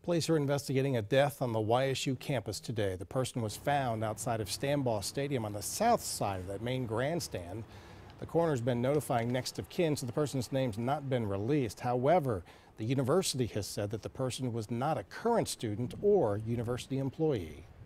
Police are investigating a death on the YSU campus today. The person was found outside of Stambaugh Stadium on the south side of that main grandstand. The coroner's been notifying next of kin, so the person's name's not been released. However, the university has said that the person was not a current student or university employee.